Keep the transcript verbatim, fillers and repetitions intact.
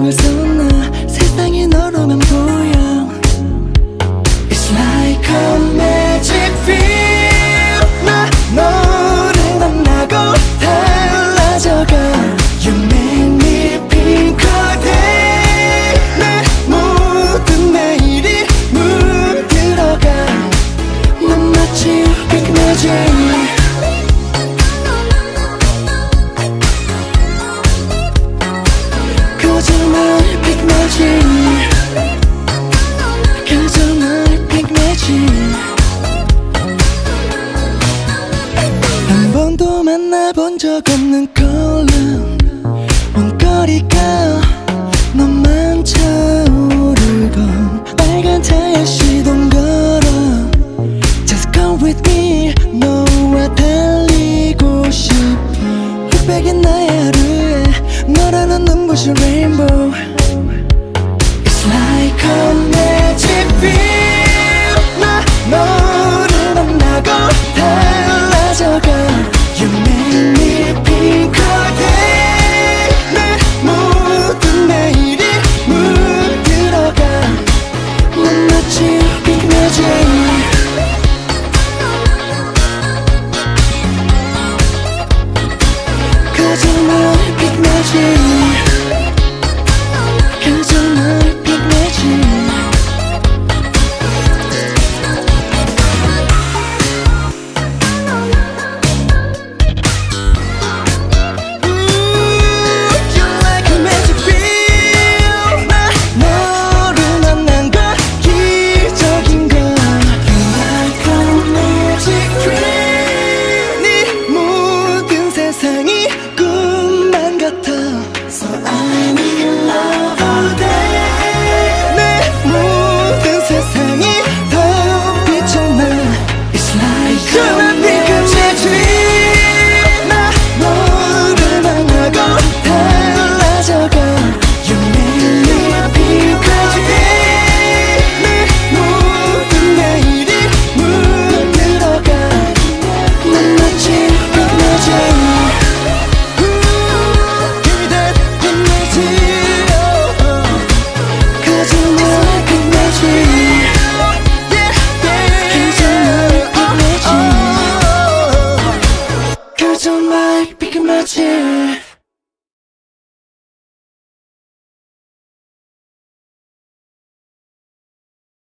안경을 썼나 세상이 너로만 보여. It's like a magic feel. 나 너를 만나고 달라져가. You make me pink all day. 내 모든 매일이 물들어가. 난 마치 big magic. Cause you're my big magic. Cause you're my big magic. 한 번도 만나본 적 없는 컬러. 원거리가 너만 차오르고 빨간 차에 시동 걸어. Just come with me. 너와 달리고 싶어. 흑백인 나의 하루에 너라는 눈부신 rainbow. It's like a magic feel. 나 너를 만나고 달라져가. You make me pink all day. 내 모든 매일이 물들어가. 난 마치 big magic. Cause you're my big magic. Cause you're my big magic. Cause you're my big magic.